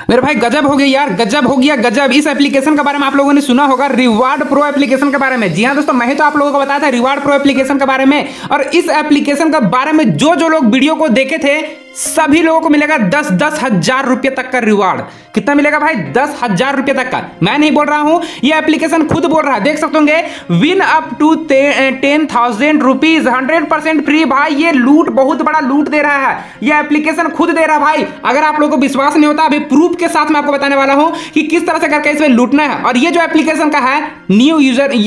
मेरे भाई गजब हो गया यार, गजब हो गया गजब। इस एप्लीकेशन के बारे में आप लोगों ने सुना होगा, रिवार्ड प्रो एप्लीकेशन के बारे में। जी हाँ दोस्तों, मैं ही तो आप लोगों को बताया था रिवार्ड प्रो एप्लीकेशन के बारे में। और इस एप्लीकेशन के बारे में जो जो लोग वीडियो को देखे थे सभी लोगों को मिलेगा 10-10 हजार रुपए तक का रिवार्ड। कितना मिलेगा भाई? 10,000 रुपए तक का। मैं नहीं बोल रहा हूं, ये एप्लीकेशन खुद बोल रहा है। देख सकते होंगे, win up to 10,000 rupees 100% free. भाई ये लूट, बहुत बड़ा लूट दे रहा है, ये एप्लीकेशन खुद दे रहा है भाई। अगर आप लोगों को विश्वास नहीं होता, अभी प्रूफ के साथ मैं आपको बताने वाला हूं कि किस तरह से करके इसमें लूटना है। और ये जो एप्लीकेशन का है न्यू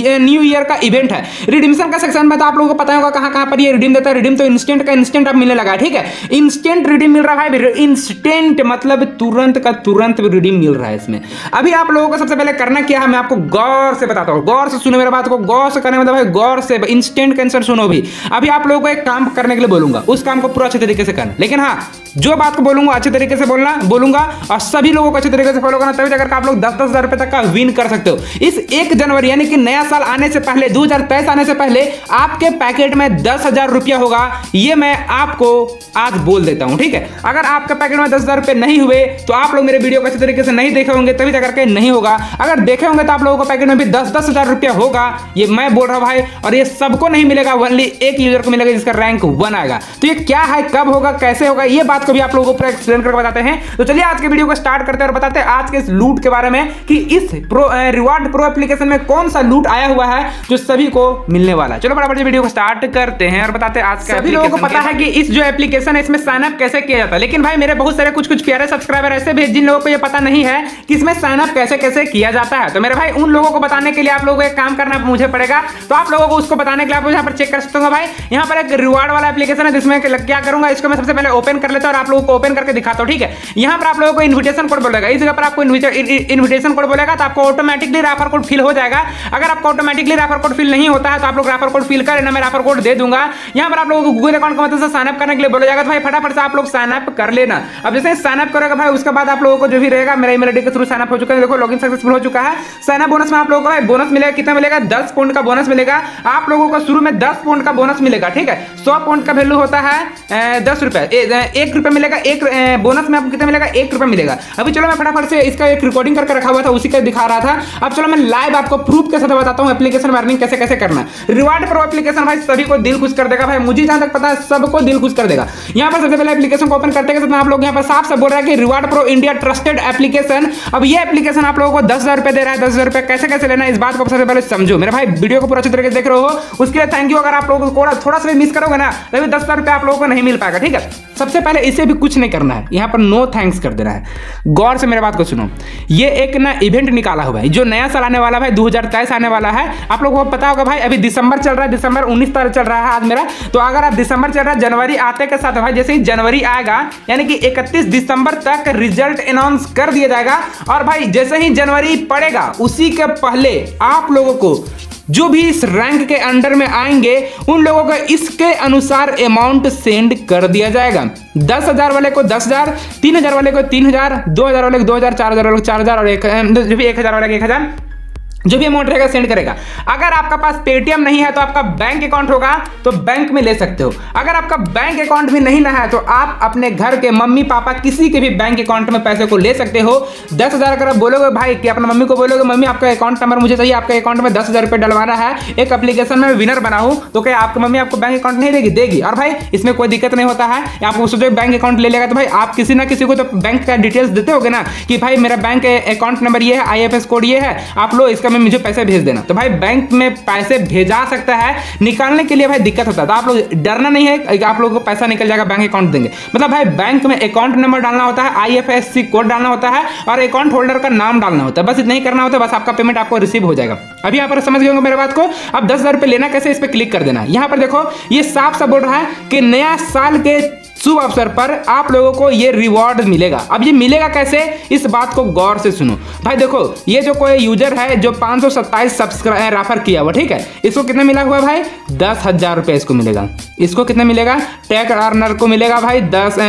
ईयर का इवेंट है। रिडीम्शन का सेक्शन में तो आप लोगों को पता होगा कहां कहां पर ये रिडीम देता है। रिडीम तो इंस्टेंट का इंस्टेंट अब मिलने लगा है, ठीक है। इंस्टेंट रिडीम मिल रहा है भाई, इंस्टेंट मतलब तुरंत का तुरंत रिडीम मिल रहा है इसमें। अभी आप लोगों को सबसे पहले करना क्या है मैं आपको गौर से बताता हूं। गौर से सुनो मेरे बात को, गौर से करने मतलब भाई गौर से इंस्टेंट कैंसर सुनो भी। अभी आप लोगों को एक काम करने के लिए बोलूंगा, उस काम को पूरा अच्छे तरीके से करना। लेकिन हाँ, जो बात को बोलूंगा अच्छे तरीके से बोलूंगा और सभी लोगों को अच्छे तरीके से फॉलो करना, तभी जाकर आप लोग 10-10 हजार रुपए तक का विन कर सकते हो। इस 1 जनवरी यानी कि नया साल आने से पहले, 2023 आने से पहले आपके पैकेट में 10,000 रुपया होगा। ये मैं आपको आज बोल देता हूं, ठीक है। अगर आपके पैकेट में 10,000 रुपए नहीं हुए तो आप लोग मेरे वीडियो को अच्छे तरीके से नहीं देखे होंगे, तभी जाकर के नहीं होगा। अगर देखे होंगे तो आप लोगों को पैकेट में भी 10-10 हजार रुपया होगा। ये मैं बोल रहा हूं भाई, और ये सबको नहीं मिलेगा, ओनली एक यूजर को मिलेगा जिसका रैंक 1 आएगा। तो ये क्या है, कब होगा, कैसे होगा, ये बात को भी आप लोगों को एक्सप्लेन करके बताते हैं। तो चलिए आज के वीडियो को स्टार्ट करते हैं और बताते हैं आज के इस लूट के बारे में कि इस रिवार्ड प्रो एप्लीकेशन में कौन सा लूट आया हुआ है जो सभी को मिलने वाला है। चलो फटाफट वीडियो को स्टार्ट करते हैं और बताते हैं आज का। सभी लोगों को पता है कि इस जो एप्लीकेशन है इसमें साइन अप कैसे किया जाता है, लेकिन भाई मेरे बहुत सारे कुछ प्यारे सब्सक्राइबर ऐसे भी जिन लोगों को ये पता नहीं है कि इसमें साइन अप कैसे कैसे किया जाता है। तो मेरे भाई उन लोगों को बताने के लिए आप लोगों को एक काम करना मुझे पड़ेगा। तो आप लोगों को उसको बताने के लिए आप यहाँ पर चेक कर सकते हो। भाई यहाँ पर एक रिवार्ड वाला एप्लीकेशन है जिसमें क्या करूंगा, इसको मैं सबसे पहले ओपन कर लेता हूं और आप लोगों को ओपन करके दिखाता हूं, ठीक है। यहाँ पर आप लोगों को इन्विटेशन कोड बोलेगा, इस जगह पर आपको इन्विटेशन कोड बोलेगा तो आपको ऑटोमेटिकली रेफर कोड फिल हो जाएगा। अगर आपको ऑटोमेटिकली रेफर कोड फिल नहीं होता है तो आप लोग रेफर कोड फिल कर लेना, मैं रेफर कोड दे दूंगा। यहाँ पर आप लोगों को गूगल अकाउंट की मदद से साइन अप करने के लिए बोला जाएगा। तो भाई फटाफट से आप लोग साइन अप कर लेना। अब जैसे साइन अप करेगा भाई, उसके बाद आप लोगों को जो भी रहेगा, मेरा ईमेल आईडी के थ्रू साइन अप हो चुका है। देखो लॉगिन सक्सेसफुल हो चुका है। साइन अप बोनस में आप लोगों को बोनस मिलेगा, कितना मिलेगा? 10 पॉइंट का बोनस मिलेगा। आप लोगों को शुरू में 10 पॉइंट का बोनस मिलेगा, ठीक है। 100 पॉइंट का वैल्यू होता है 10 रुपए, 1 रुपए मिलेगा। एक बोनस में आपको कितना मिलेगा? 1 रुपए मिलेगा। अभी चलो मैं फटाफट से इसका एक रिकॉर्डिंग करके रखा हुआ था, उसी का दिखा रहा था। अब चलो मैं लाइव आपको प्रूफ के साथ बताता हूं एप्लीकेशन में अर्निंग कैसे कैसे करना। रिवार्ड प्रो एप्लीकेशन भाई सभी को दिल खुश कर देगा भाई, मुझे जहां तक पता है सबको दिल खुश कर देगा। यहां पर सबसे पहले एप्लीकेशन को ओपन करते के साथ आप लोग यहां पर साफ साफ बोल रहा है कि reward pro India trusted application. अब ये एप्लीकेशन आप लोगों को 10,000 रुपए दे रहा है। 10,000 रुपए कैसे कैसे लेना है इस बात को सबसे पहले समझो। मेरे भाई वीडियो को पूरा अच्छी तरीके से देख रहे हो, उसके लिए थैंक यू। अगर आप लोगों को थोड़ा सा भी मिस करोगे ना तभी 10,000 रुपए आप लोगों को नहीं मिल पाएगा, ठीक है। सबसे पहले इसे भी कुछ नहीं करना है, यहाँ पर नो थैंक्स कर देना है। गौर से मेरे बात को सुनो, ये एक ना इवेंट निकाला हुआ है जो नया साल आने वाला है, 2023 आने वाला है। आप लोगों को पता होगा भाई, अभी दिसंबर चल रहा है, दिसंबर 19 तारीख चल रहा है आज मेरा। तो अगर आप दिसंबर चल रहा है, जनवरी आते के साथ भाई जैसे ही जनवरी आएगा यानी कि 31 दिसंबर तक रिजल्ट अनाउंस कर दिया जाएगा। और भाई जैसे ही जनवरी पड़ेगा उसी के पहले आप लोगों को जो भी इस रैंक के अंडर में आएंगे उन लोगों को इसके अनुसार अमाउंट सेंड कर दिया जाएगा। 10,000 वाले को 10,000, 3,000 वाले को 3,000, 2,000 वाले को 2,000, 4,000 वाले को 4,000 और 1,000 वाले को 1,000, जो भी अमाउंट रहेगा सेंड करेगा। अगर आपका पास पेटीएम नहीं है तो आपका बैंक अकाउंट होगा तो बैंक में ले सकते हो। अगर आपका बैंक अकाउंट भी नहीं ना है तो आप अपने घर के मम्मी पापा किसी के भी बैंक अकाउंट में पैसे को ले सकते हो। 10,000 अगर आप बोलोगे भाई कि अपने मम्मी को बोलोगे मम्मी आपका अकाउंट नंबर मुझे चाहिए, आपके अकाउंट में 10,000 रुपए डलवाना है, एक एप्लीकेशन में विनर बना हूं, तो क्या आपकी मम्मी आपको बैंक अकाउंट नहीं देगी? देगी। और भाई इसमें कोई दिक्कत नहीं होता है। आपको सोचो बैंक अकाउंट ले लेगा तो भाई आप किसी ना किसी को तो बैंक का डिटेल्स देते होगे ना कि भाई मेरा बैंक अकाउंट नंबर ये है, IFS कोड ये है, आप लो इसका में मुझे पैसे भेज देना। तो भाई बैंक में पैसे भेजा सकता है, निकालने के लिए भाई दिक्कत होता है। तो आप लोग डरना नहीं है कि आप लोगों को पैसा निकल जाएगा, बैंक अकाउंट देंगे। मतलब भाई बैंक में अकाउंट नंबर डालना होता है, IFSC कोड डालना होता है और अकाउंट होल्डर का नाम डालना होता है। बस इतना ही करना होता है, बस आपका पेमेंट आपको रिसीव हो जाएगा। अभी यहाँ पर समझ गए होंगे मेरे बात को। अब 10,000 रुपए लेना कैसे, इस पर क्लिक कर देना। यहाँ पर देखो ये साफ साफ बोल रहा है कि नया साल के शुभ अवसर पर आप लोगों को ये रिवॉर्ड मिलेगा। अब ये मिलेगा कैसे, इस बात को गौर से सुनो। भाई देखो ये जो कोई यूजर है जो 527 सब्सक्राइब रेफर किया हुआ, ठीक है, इसको कितना मिला हुआ भाई? 10,000 रुपए इसको मिलेगा। इसको कितना मिलेगा? टैग अर्नर को मिलेगा भाई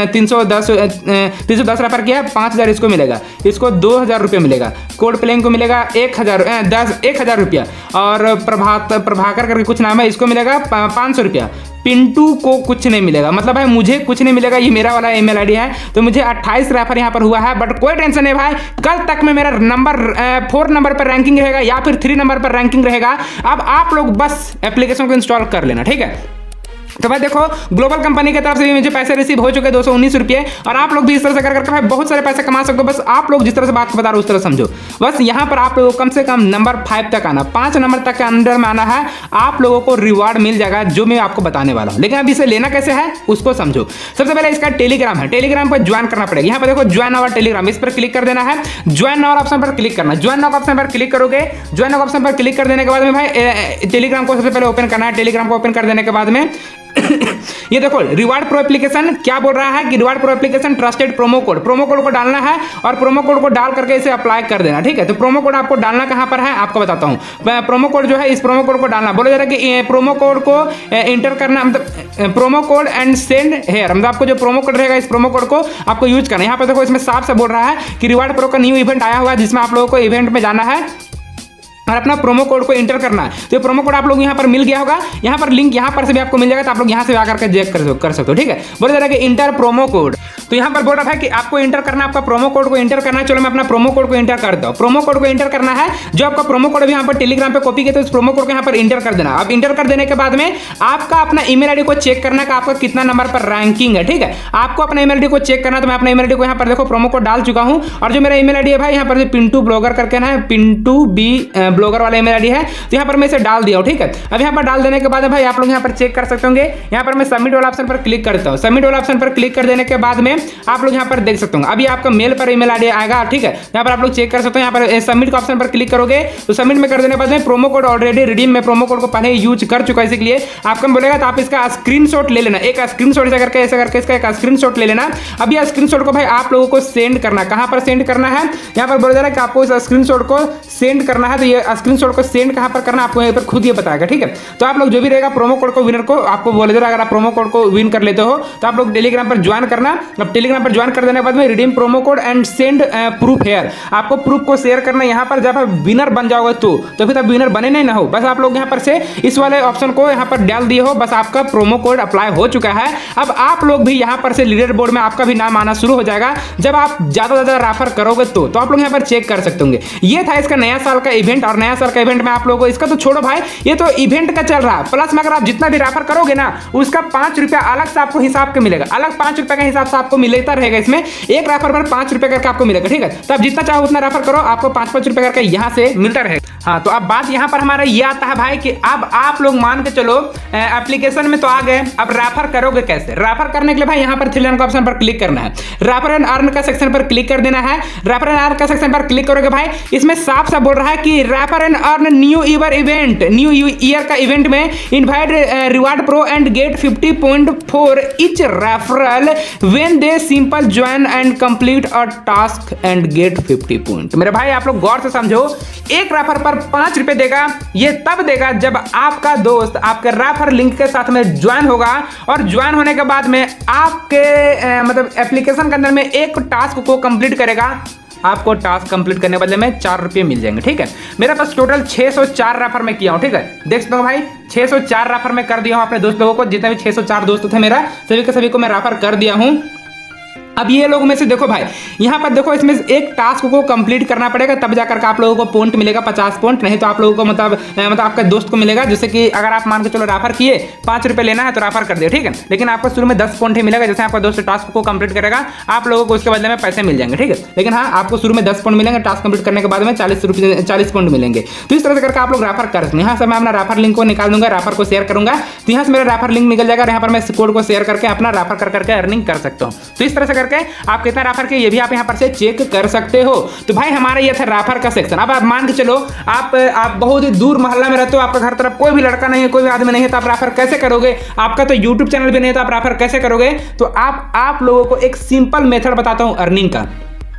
310 रेफर किया, 5,000 इसको मिलेगा। इसको 2,000 रुपये मिलेगा। कोड प्लेइंग को मिलेगा 1,000 रुपया। और प्रभाकर करके कुछ नाम है, इसको मिलेगा 500 रुपया। पिंटू को कुछ नहीं मिलेगा, मतलब भाई मुझे कुछ नहीं मिलेगा, ये मेरा वाला ईमेल आईडी है। तो मुझे 28 रेफर यहाँ पर हुआ है, बट कोई टेंशन नहीं भाई, कल तक में मेरा नंबर 4 नंबर पर रैंकिंग रहेगा या फिर 3 नंबर पर रैंकिंग रहेगा। अब आप लोग बस एप्लीकेशन को इंस्टॉल कर लेना, ठीक है। तो भाई देखो, ग्लोबल कंपनी की तरफ से भी मुझे पैसे रिसीव हो चुके 219 रुपये, और आप लोग भी इस तरह से कर करके भाई बहुत सारे पैसे कमा सकते हो। बस आप लोग जिस तरह से बात को बता रहे हो उस तरह समझो। बस यहाँ पर आप लोगों को कम से कम नंबर 5 तक आना, 5 नंबर तक के अंदर में आना है, आप लोगों को रिवार्ड मिल जाएगा जो मैं आपको बताने वाला हूँ। लेकिन अब इसे लेना कैसे है उसको समझो। सबसे पहले इसका टेलीग्राम है, टेलीग्राम पर ज्वाइन करना पड़ेगा। यहाँ पर देखो ज्वाइन आवर टेलीग्राम, इस पर क्लिक कर देना है, ज्वाइन आवर ऑप्शन पर क्लिक करना। ज्वाइन आवर ऑप्शन पर क्लिक करोगे, ज्वाइन आवर ऑप्शन पर क्लिक कर देने के बाद में भाई टेलीग्राम को सबसे पहले ओपन करना है। टेलीग्राम को ओपन कर देने के बाद में ये देखो रिवार्ड प्रो एप्लीकेशन क्या बोल रहा है कि reward pro application trusted promo code को डालना है, और प्रोमो कोड को डाल करके इसे अप्लाई कर देना, ठीक है। तो प्रोमो कोड आपको डालना कहां पर है आपको बताता हूं। प्रोमो कोड जो है, इस प्रोमो कोड को डालना, बोला जा रहा है कि प्रोमो कोड को इंटर करना, मतलब promo code and send here, मतलब आपको जो प्रोमो कोड रहेगा इस प्रोमो कोड को आपको यूज करना है। यहाँ पर देखो इसमें साफ से बोल रहा है कि रिवार्ड प्रो का न्यू इवेंट आया हुआ है, जिसमें आप लोगों को इवेंट में जाना है और अपना प्रोमो कोड को इंटर करना है। तो ये प्रोमो कोड आप लोग यहाँ पर मिल गया होगा, यहाँ पर लिंक यहाँ पर से भी आपको मिल जाएगा, तो आप लोग यहाँ से आकर के चेक कर सकते हो, ठीक है। बोला जा रहा है कि इंटर प्रोमो कोड, तो यहाँ पर बोल रहा है कि आपको इंटर करना, आपका प्रोमो कोड को इंटर करना है। चलो मैं अपना प्रोमो कोड को इंटर करता हूँ। प्रोमो कोड को इंटर करना है, जो आपका प्रोमो कोड भी यहाँ पर टेलीग्राम पे कॉपी किया, तो इस प्रोमो कोड को यहाँ पर इंटर कर देना। अब इंटर कर देने के बाद में आपका अपना ईमेल आईडी को चेक करना कि आपका कितना नंबर पर रैंकिंग है, ठीक है। आपको अपना ईमेल आईडी को चेक करना, तो मैं अपना ईमेल आईडी को यहाँ पर देखो प्रोमो कोड डाल चुका हूँ, और जो मेरा ईमेल आईडी है भाई यहाँ पर पिंटू ब्लॉगर करके ना है, पिंटू बी ब्लॉगर वाला ईमेल आईडी है, तो यहाँ पर मैं इसे डाल दिया हूँ, ठीक है। अब यहाँ पर डाल देने के बाद भाई आप लोग यहाँ पर चेक कर सकते होंगे। यहाँ पर मैं सबमिट वाला ऑप्शन पर क्लिक करता हूँ। सबमिट वाला ऑप्शन पर क्लिक कर देने के बाद में आप लोग यहाँ पर देख सकते होंगे, अभी आपका मेल पर ईमेल आईडी आएगा, ठीक है। यहाँ पर आप लोग चेक कर सकते हो। यहाँ पर सबमिट का ऑप्शन पर क्लिक करोगे, तो सबमिट में कर देने के बाद में प्रोमो कोड ऑलरेडी रिडीम, में प्रोमो कोड को पहले यूज कर चुका है, इसलिए आपको बोलेगा तो आप इसका स्क्रीनशॉट ले लेना, एक स्क्रीनशॉट ऐसा करके इसका एक स्क्रीनशॉट ले लेना। अब यह स्क्रीनशॉट को भाई आप लोगों को सेंड करना, कहां पर सेंड करना है, यहाँ पर बोला जा रहा है कि आपको इस स्क्रीनशॉट को सेंड करना है। तो ये स्क्रीनशॉट को सेंड कहां पर करना आपको यहाँ पर खुद ये बताएगा, ठीक है। तो आप लोग जो भी रहेगा प्रोमो कोड को विनर को आपको बोले जा रहा है, अगर आप प्रोमो कोड को विन कर लेते हो तो आप लोग टेलीग्राम पर ज्वाइन करना। अब टेलीग्राम पर ज्वाइन कर देने के बाद में redeem promo code and send proof here, आपको प्रूफ को शेयर करना। यहाँ पर जब आप विनर बन जाओगे तो फिर आप विनर बने नहीं ना हो, बस आप लोग यहाँ पर से इस वाले ऑप्शन को यहाँ पर डाल दिए हो, बस आपका प्रोमो कोड अप्लाई हो चुका है। अब आप लोग भी यहाँ पर से लीडर बोर्ड में आपका भी नाम आना शुरू हो जाएगा जब आप ज्यादा से ज्यादा रेफर करोगे तो आप लोग यहाँ पर चेक कर सकते होंगे। ये था इसका नया साल का इवेंट, और नया साल का इवेंट में आप लोगों को इसका तो छोड़ो भाई, ये तो इवेंट का चल रहा है, प्लस में अगर आप जितना भी रेफर करोगे ना उसका 5 रुपया अलग से आपको हिसाब के मिलेगा, अलग 5 रुपए का हिसाब से आपको मिलता रहेगा। इसमें एक रेफर पर 5 रुपए करके आपको मिलेगा, ठीक है। तो आप जितना चाहो उतना रेफर करो, आपको 5-5 रुपए करके यहाँ से मिलता रहेगा। हाँ, तो अब बात यहाँ पर हमारा ये आता है भाई कि अब आप लोग मान के चलो एप्लीकेशन में तो आ गए, अब रेफर करोगे कैसे। रेफर करने के लिए भाई यहाँ पर 3 लाइन का ऑप्शन पर क्लिक करना है, रेफर एंड अर्न का सेक्शन पर क्लिक कर देना है। रेफर एंड अर्न का सेक्शन पर क्लिक करोगे भाई, इसमें साफ साफ बोल रहा है कि refer and earn new year का इवेंट में invite reward pro and get 50 point for each referral when they simple join and complete a task and get 50 point. मेरे भाई आप लोग गौर से समझो, एक रेफर पर 5 रुपए देगा, ये तब देगा जब आपका दोस्त आपके रेफर लिंक के साथ में ज्वाइन होगा, और ज्वाइन होने के बाद में आपके मतलब एप्लीकेशन के अंदर में एक टास्क को कंप्लीट करेगा, आपको टास्क कंप्लीट करने के बदले में 4 रुपये मिल जाएंगे, ठीक है। मेरे पास टोटल 604 रेफर में किया हूं, ठीक है। देख सकते हो भाई 604 रेफर में कर दिया हूं अपने दोस्त लोगों को, जितने भी 604 दोस्त थे मेरा सभी के सभी को मैं रेफर कर दिया हूं। अब ये लोग में से देखो भाई, यहाँ पर देखो इसमें एक टास्क को कंप्लीट करना पड़ेगा, तब जाकर के आप लोगों को पॉइंट मिलेगा 50 पॉइंट, नहीं तो आप लोगों को मतलब आपके दोस्त को मिलेगा। जैसे कि अगर आप मान के चलो रेफर किए, 5 रुपये लेना है तो रेफर कर दिया, ठीक है। लेकिन आपको शुरू में 10 पॉइंट ही मिलेगा, जैसे आपका दोस्त टास्क को कंप्लीट करेगा आप लोगों को उसके बदले में पैसे मिल जाएंगे, ठीक है। लेकिन हाँ, आपको शुरू में 10 पॉइंट मिलेंगे, टास्क कंप्लीट करने के बाद में 40 पॉइंट मिलेंगे। तो इस तरह से करके आप लोग रेफर कर सकते हैं। यहाँ से मैं अपना रेफर लिंक को निकाल दूंगा, रेफर को शेयर करूंगा, तो यहाँ से मेरा रेफर लिंक निकल जाएगा, यहाँ पर मैं कोड को शेयर करके अपना रेफर करके अर्निंग कर सकता हूँ। तो इस तरह से करके आप कितना रेफर के ये भी आप यहाँ पर से चेक कर सकते हो। तो भाई हमारा ये था रेफर का सेक्शन। अब आप मान के चलो आप बहुत ही दूर मोहल्ला में रहते हो, आपका घर तरफ कोई भी लड़का नहीं है, कोई भी आदमी नहीं है, तो आप रेफर कैसे करोगे। आपका तो यूट्यूब चैनल भी नहीं है, तो आप रेफर कैसे करोगे। तो आप लोगों को एक सिंपल मेथड बताता हूं अर्निंग का।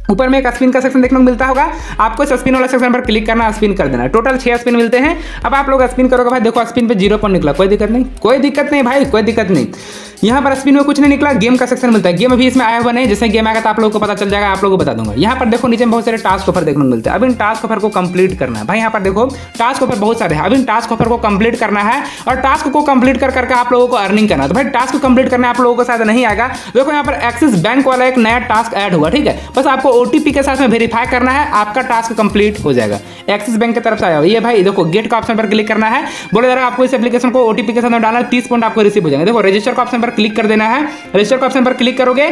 ऊपर में एक स्पिन का सेक्शन देखने को मिलता होगा, आपको इस स्पिन वाला सेक्शन पर क्लिक करना, स्पिन कर देना। टोटल 6 स्पिन मिलते हैं। अब आप लोग स्पिन करोगे भाई, देखो स्पिन पे 0 पॉइंट निकला, कोई दिक्कत नहीं, कोई दिक्कत नहीं भाई, कोई दिक्कत नहीं। यहाँ पर स्पिन में कुछ नहीं निकला, गेम का सेक्शन मिलता है। गेम अभी इसमें आया हुआ नहीं, जैसे गेम आएगा तो आप लोगों को पता चल जाएगा, आप लोगों को बता दूंगा। यहाँ पर देखो नीचे में बहुत सारे टास्क ऑफर देखने को मिलते हैं। अब इन टास्क ऑफर को कंप्लीट करना है भाई। यहाँ पर देखो टास्क ऑफर बहुत सारे हैं। अब इन टास्क ऑफर को कंप्लीट करना है और टास्क को कंप्लीट कर करके आप लोगों को अर्निंग करना है। तो भाई टास्क को कंप्लीट करना आप लोगों को शायद नहीं आएगा। देखो यहाँ पर एक्सिस बैंक वाला एक नया टास्क ऐड हुआ, ठीक है। बस आपको ओटीपी के साथ में वेरीफाई करना है, आपका टास्क कंप्लीट हो जाएगा। एक्सिस बैंक की तरफ से आया हुआ ये भाई, देखो गेट का ऑप्शन पर क्लिक करना है। बोले जा रहा है आपको इस एप्लीकेशन को ओटीपी के साथ में डालना है, 30 पॉइंट आपको रिसीव हो जाएंगे। देखो रजिस्टर का ऑप्शन पर क्लिक कर देना है। रजिस्टर का ऑप्शन पर क्लिक करोगे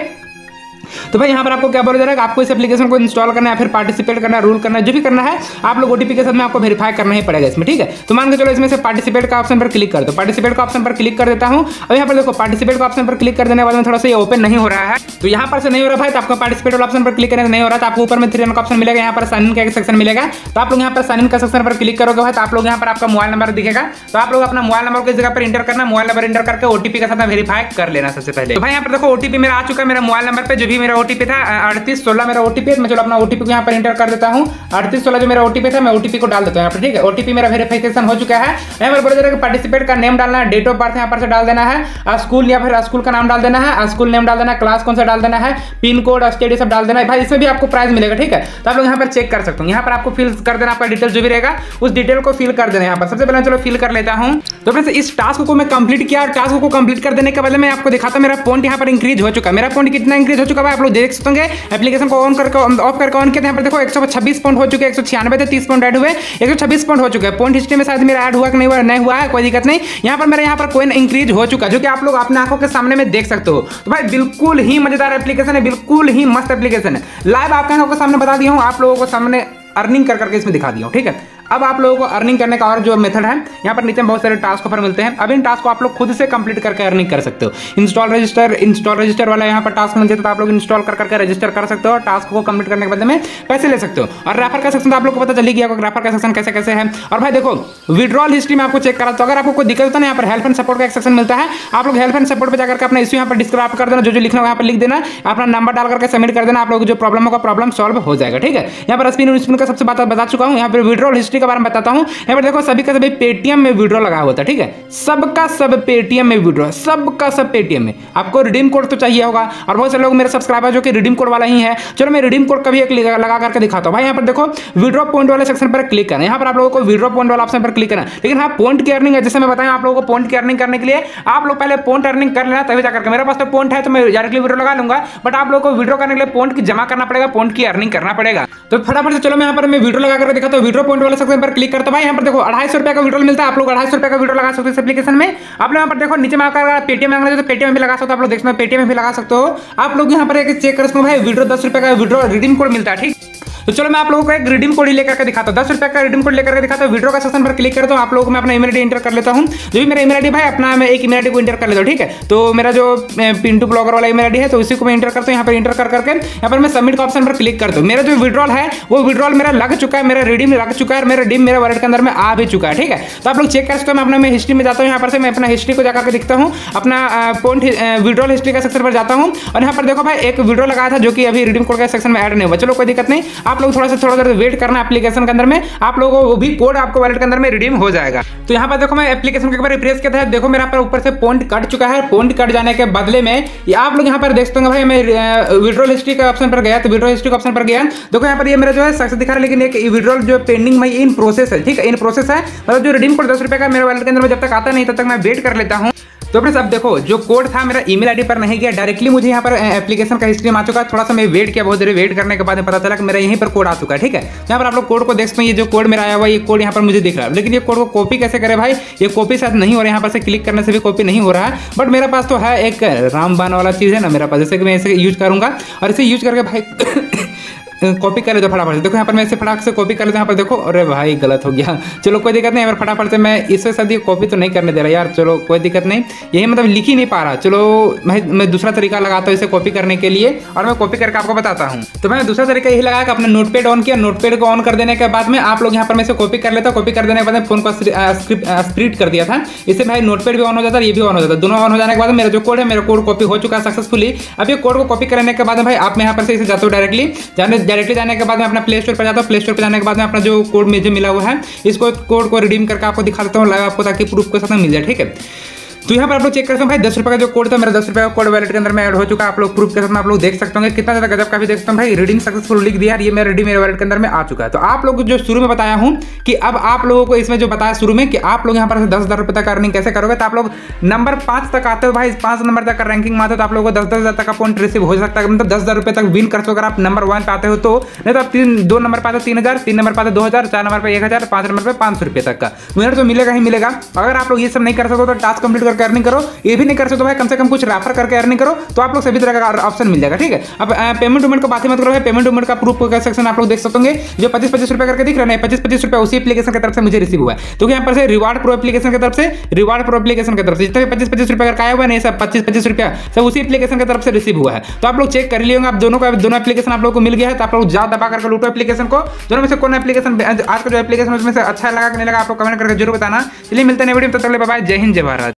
तो भाई यहाँ पर आपको क्या बोला जा रहा है, आपको इस एप्लीकेशन को इंस्टॉल करना है, फिर पार्टिसिपेट करना है, रूल करना है, जो भी करना है आप लोग ओटीपी के साथ में आपको वेरीफाई करना ही पड़ेगा इसमें, ठीक है। तो मान के चलो इसमें से पार्टिसिपेट का ऑप्शन पर क्लिक कर दो। पार्टिसिपेट का ऑप्शन पर क्लिक कर देता हूँ। अब यहाँ पर देखो पार्टिसिपेट का ऑप्शन पर क्लिक कर देने के बाद में थोड़ा सा ये ओपन नहीं हो रहा है, तो यहाँ पर से नहीं हो रहा भाई, तो आपका पार्टिसिपेट वाला ऑप्शन पर क्लिक करने नहीं हो रहा, तो आपको ऊपर में 3 का ऑप्शन मिलेगा, यहाँ पर साइन इन का एक सेक्शन मिलेगा। तो आप लोग यहाँ पर साइन इन का सेक्शन पर क्लिक करोगे भाई, तो आप लोग यहाँ पर आपका मोबाइल नंबर दिखेगा, तो आप लोग अपना मोबाइल नंबर को इस जगह पर इंटर करना, मोबाइल नंबर इंटर करके ओटीपी के साथ वेरीफाई कर लेना सबसे पहले। तो भाई यहाँ पर देखो ओटीपी मेरा आ चुका है, मेरा मोबाइल नंबर पे जो भी मेरा ओटीपी था 3816 मेरा ओटीपी है। मैं चलो अपना ओटीपी को यहाँ पर इंटर कर देता हूँ। 3816 जो मेरा ओटीपी था, मैं ओटीपी को डाल देता हूँ यहाँ पर, ठीक है। ओटीपी मेरा वेरिफिकेशन हो चुका है। यहाँ पर बोला जा रहा है कि पार्टिसिपेट का नेम डालना है, डेट ऑफ बर्थ यहाँ पर से डाल देना है, स्कूल या फिर स्कूल का नाम डाल देना है, स्कूल नेम डाल देना है, क्लास कौन सा डाल देना है, पिन कोड स्टेट सब डाल देना है भाई। इसमें भी आपको प्राइस मिलेगा, ठीक है। तो आप लोग यहाँ पर चेक कर सकते हो। यहाँ पर आपको फिल कर देना, आपका डिटेल जो भी रहेगा उस डिटेल को फिल कर देना यहाँ पर। सबसे पहले चलो फिल कर लेता हूँ। तो फ्रेंड्स इस टास्क को मैं कंप्लीट किया और टास्क को कंप्लीट कर देने के बाद मैं आपको दिखाता हूं मेरा पॉइंट यहाँ पर इंक्रीज हो चुका है। मेरा पॉइंट कितना इंक्रीज हो चुका है आप लोग देख सकते हैं। एप्लीकेशन को ऑन करके ऑफ करके ऑन किया, यहाँ पर देखो 126 पॉइंट हो चुके हैं। 196 थे, 30 पॉइंट ऐड हुए, 126 पॉइंट हो चुके हैं। पॉइंट हिस्ट्री में शायद मेरा ऐड हुआ कि नहीं हुआ है, कोई दिक्कत नहीं। यहाँ पर मेरा यहाँ पर कॉइन इंक्रीज हो चुका है, जो कि आप लोग अपने आंखों के सामने में देख सकते हो। तो भाई बिल्कुल ही मजेदार एप्लीकेशन है, बिल्कुल ही मस्त एप्लीकेशन है। लाइव आपके आंखों के सामने बता दिया हूँ, आप लोगों को सामने अर्निंग कर करके इसमें दिखा दिया हूँ, ठीक है। अब आप लोगों को अर्निंग करने का और जो मेथड है, यहाँ पर नीचे में बहुत सारे टास्क ऑफर मिलते हैं। अब इन टास्क को आप लोग खुद से कंप्लीट करके अर्निंग कर सकते हो। इंस्टॉल रजिस्टर वाला यहाँ पर टास्क मिल जाता है, तो आप लोग इंस्टॉल कर करके रजिस्टर कर सकते हो और टास्क को कंप्लीट करने के बाद में पैसे ले सकते हो। और रेफर का सेक्शन तो आप लोग को पता चल ही गया, रेफर का सेक्शन कैसे कैसे है। और भाई देखो विड्रॉल हिस्ट्री में आपको चेक करा, तो अगर आपको कोई दिक्कत होता है, यहाँ पर हेल्प एंड सपोर्ट का एक सेक्शन मिलता है। आप लोग हेल्प एंड सपोर्ट पर जाकर अपना इश्यू यहाँ पर डिस्क्राइब कर देना, जो लिखना है यहाँ पर लिख देना, अपना नंबर डाल करके सबमिट कर देना, आप लोग जो प्रॉब्लम होगा प्रॉब्लम सॉल्व हो जाएगा, ठीक है। यहाँ पर स्पिन का सबसे बात बता चुका हूँ। यहाँ पर विड्रॉल हिस्ट्री के बारे में बताता हूँ। यहाँ पर देखो सभी का सभी पेटीएम में विड्रॉ लगा हुआ था, ठीक है। सबका सब पेटीएम में विड्रॉ, सबका सब पेटीएम में। आपको रिडीम कोड तो चाहिए होगा, और बहुत सारे लोग मेरे सब्सक्राइबर जो कि रिडीम कोड वाला ही है। चलो मैं रिडीम कोड कभी एक लगा करके दिखाता हूँ भाई। यहाँ पर देखो विड्रॉ पॉइंट वाले सेक्शन पर क्लिक करना, यहाँ पर आप लोगों को विड्रॉ पॉइंट वाला ऑप्शन पर क्लिक करना। लेकिन हाँ पॉइंट की अर्निंग है, जैसे मैं बताया आप लोगों को पॉइंट की अर्निंग करने के लिए आप लोग पहले पॉइंट अर्निंग कर लेना, तभी जाकर के। मेरे पास तो पॉइंट है तो मैं डायरेक्टली विड्रॉ लगा लूंगा, बट आप लोगों को विड्रॉ करने के लिए पॉइंट की जमा करना पड़ेगा, पॉइंट की अर्निंग करना पड़ेगा। तो फटाफट से चलो मैं यहाँ पर मैं विड्रॉ लगा करके दिखाता हूँ। विड्रॉ पॉइंट वाले सेक्शन पर क्लिक करता भाई। यहाँ पर देखो 250 रुपए का विड्रॉल मिलता है, आप लोग 250 रुपए का विड्रॉल लगा सकते हो इस एप्लीकेशन में। आप लोग यहाँ पर देखो नीचे में आकर पेटीएम मांगना है तो पेटीएम में भी लगा सकते हो, आप लोग देख सकते हो पेटीएम में भी लगा सकते हो। आप लोग यहाँ पर एक चेक कर सकते हो भाई, विड्रॉ 10 रुपए का विड्रॉ रिडीम कोड मिलता है, ठीक। तो चलो मैं आप लोगों को एक रिडीम कोड लेकर के दिखाता हूँ। 10 रुपए का रिडीम कोड लेकर के दिखाता हूँ। विड्रॉ का सेक्शन पर क्लिक करता हूँ। आप लोगों को मैं अपना ईमेल आईडी एंटर कर लेता हूँ। जो भी मेरा ईमेल आईडी भाई अपना मैं एक ईमेल आईडी को एंटर कर लेता हूँ, ठीक है। तो मेरा जो पिंटू ब्लॉगर वाला ईमेल आईडी है, तो उसी को मैं एंटर करता हूँ। यहाँ पर एंटर कर करके यहाँ पर मैं सबमिट का ऑप्शन पर क्लिक करता हूँ। मेरा जो विड्रॉल है वो विड्रॉल मेरा लग चुका है, मेरा रिडीम लग चुका है, मेरा रिडीम मेरा वॉलेट के अंदर में आ भी चुका है, ठीक है। तो आप लोग चेक कर सकते हो। मैं अपना हिस्ट्री में जाता हूँ, यहाँ पर से मैं अपना हिस्ट्री को जाकर के दिखता हूँ, अपना पॉइंट विड्रॉल हिस्ट्री का सेक्शन पर जाता हूँ। और यहाँ पर देखो भाई एक विड्रॉ लगाया था जो कि अभी रिडीम कोड का सेक्शन में ऐड नहीं हुआ। चलो कोई दिक्कत नहीं, आप लोग थोड़ा देर वेट करना एप्लीकेशन के अंदर में, आप लोगों को वो भी कोड आपको वॉलेट के अंदर में रिडीम हो जाएगा। तो यहाँ पर देखो मैं एप्लीकेशन के एक बार रिफ्रेश किया था, देखो मेरा पर ऊपर से पॉइंट कट चुका है। पॉइंट कट जाने के बदले में आप लोग यहाँ पर देख सकते हैं भाई, मैं विड्रॉल हिस्ट्री का ऑप्शन पर गया, तो विड्रॉल हिस्ट्री का ऑप्शन पर गया, देखो यहाँ पर ये मेरा जो है सक्सेस दिखा रहा है, लेकिन एक विड्रॉल जो पेंडिंग में इन प्रोसेस है, ठीक है, इन प्रोसेस है। मतलब जो रिडीम कोड 10 रुपए का मेरे वॉलेट के अंदर में जब तक आता नहीं तब तक मैं वेट कर लेता हूँ। तो फ्रेंड्स अब देखो जो कोड था मेरा ईमेल आईडी पर नहीं गया, डायरेक्टली मुझे यहाँ पर एप्लीकेशन का हिस्ट्री में आ चुका है। थोड़ा सा मैं वेट किया, बहुत देर वेट करने के बाद पता चला कि मेरा यहीं पर कोड आ चुका है, ठीक है। यहाँ पर आप लोग कोड को देख सकते हैं, ये जो कोड मेरा आया हुआ ये कोड यहाँ पर मुझे दिख रहा है, लेकिन ये कोड को कॉपी कैसे करें भाई, ये कॉपी शायद नहीं हो रहा है, यहाँ पर से क्लिक करने से भी कॉपी नहीं हो रहा है। बट मेरे पास तो है एक रामबाण वाला चीज़ है ना मेरे पास, जैसे कि मैं इसे यूज करूँगा और इसे यूज करके भाई कॉपी कर लेते फटाफट से। देखो यहाँ पर मैं इसे फटाक से कॉपी कर लेता हूँ। यहाँ पर देखो, अरे भाई गलत हो गया, चलो कोई दिक्कत नहीं। यहाँ पर फटाफट से मैं इससे साथ ये कॉपी तो नहीं करने दे रहा यार, चलो कोई दिक्कत नहीं, यही मतलब लिख ही नहीं पा रहा। चलो मैं दूसरा तरीका लगाता हूँ इसे कॉपी करने के लिए, और मैं कॉपी करके आपको बताता हूँ। तो मैं दूसरा तरीका यही लगा कि अपने नोटपैड ऑन किया, नोटपैड को ऑन कर देने के बाद में आप लोग यहाँ पर मैं इसे कॉपी कर लेता हूँ। कॉपी कर देने के बाद फोन को स्प्लिट कर दिया था, इससे भाई नोटपैड भी ऑन हो जाता है, ये भी ऑन हो जाता है। दोनों ऑन हो जाने के बाद मेरा जो कोड है, मेरा कोड कॉपी हो चुका है सक्सेसफुली। अब ये कोड को कॉपी करने के बाद भाई आप यहाँ पर से इसे जाते हो डायरेक्टली, डायरेक्टली जाने के बाद में अपना प्ले स्टोर पर जाता हूँ। प्ले स्टोर पर जाने के बाद में अपना जो कोड मुझे मिला हुआ है, इसको कोड को रिडीम करके आपको दिखा देता हूँ आपको, ताकि प्रूफ के साथ में मिल जाए। ठीक है, तो यहाँ पर आप लोग चेक करते हो भाई 10 रुपये का जो कोड था, मेरा 10 रुपये का कोड वैलेट के अंदर में ऐड हो चुका है। आप लोग प्रूफ के साथ में आप लोग देख सकते होंगे, कितना ज़्यादा गजब का भी देख सकते हैं भाई। रीडिंग सक्सेसफुल लिख दिया, ये मेरा मेरे वैलेट के अंदर में आ चुका है। तो आप लोग जो शुरू में बताया हूँ कि अब आप लोगों को इसमें जो बताया शुरू में कि आप लोग यहाँ पर 10,000 रुपये तक अर्निंग कैसे करोगे, तो आप लोग नंबर 5 तक आते हो भाई, 5 नंबर तक रैंकिंग में आते हो तो आप लोगों को 10,000 तक का पॉइंट रिसीव हो सकता है, मतलब 10,000 रुपये तक विन कर सको अगर आप नंबर 1 पे आते हो तो। नहीं तो आप 2 नंबर पे आते हो 3,000, 3 नंबर पे आते हो 2,000, 4 नंबर पे 1,000, 5 नंबर पे 500 रुपये तक का विनर तो मिलेगा ही मिलेगा। अगर आप लोग ये सब नहीं कर सको तो टास्क कंप्लीट करके अर्निंग करो, ये भी नहीं कर सकते तो भाई कम से कम कुछ रेफर करके अर्निंग करो, तो आप लोग सभी तरह का ऑप्शन मिल जाएगा। ठीक है, अब पेमेंट उमेंट को बात ही मत करो है। पेमेंट उमेंट का प्रूफ का सेक्शन आप लोग देख सकते होंगे, जो 25-25 रुपये करके दिख रहा है, 25-25 रुपये उसी एप्लीकेशन की तरफ से मुझे रिसीव हुआ है। तो यहाँ पर से रिवार्ड प्रो एप्लीकेशन की तरफ से, रिवार्ड प्रो एप्लीकेशन की तरफ से जितने 25-25 रुपये करके आया हुआ है, सब 25-25 रुपया सब उसी एप्लीकेशन की तरफ से रिसीव हुआ है। तो आप लोग चेक कर लिए होंगे, आप दोनों एप्लीकेशन आप लोग को मिल गया है। तो आप लोग जाओ दबा करके लूटो एप्लीकेशन को। दोनों में से कौन एप्लीकेशन आज का जो एप्लीकेशन उसमें से अच्छा लगा कि नहीं लगा, आप लोग कमेंट करके जरूर बताना। चलिए मिलते हैं वीडियो में, तब तक बाय, जय हिंद जय भारत।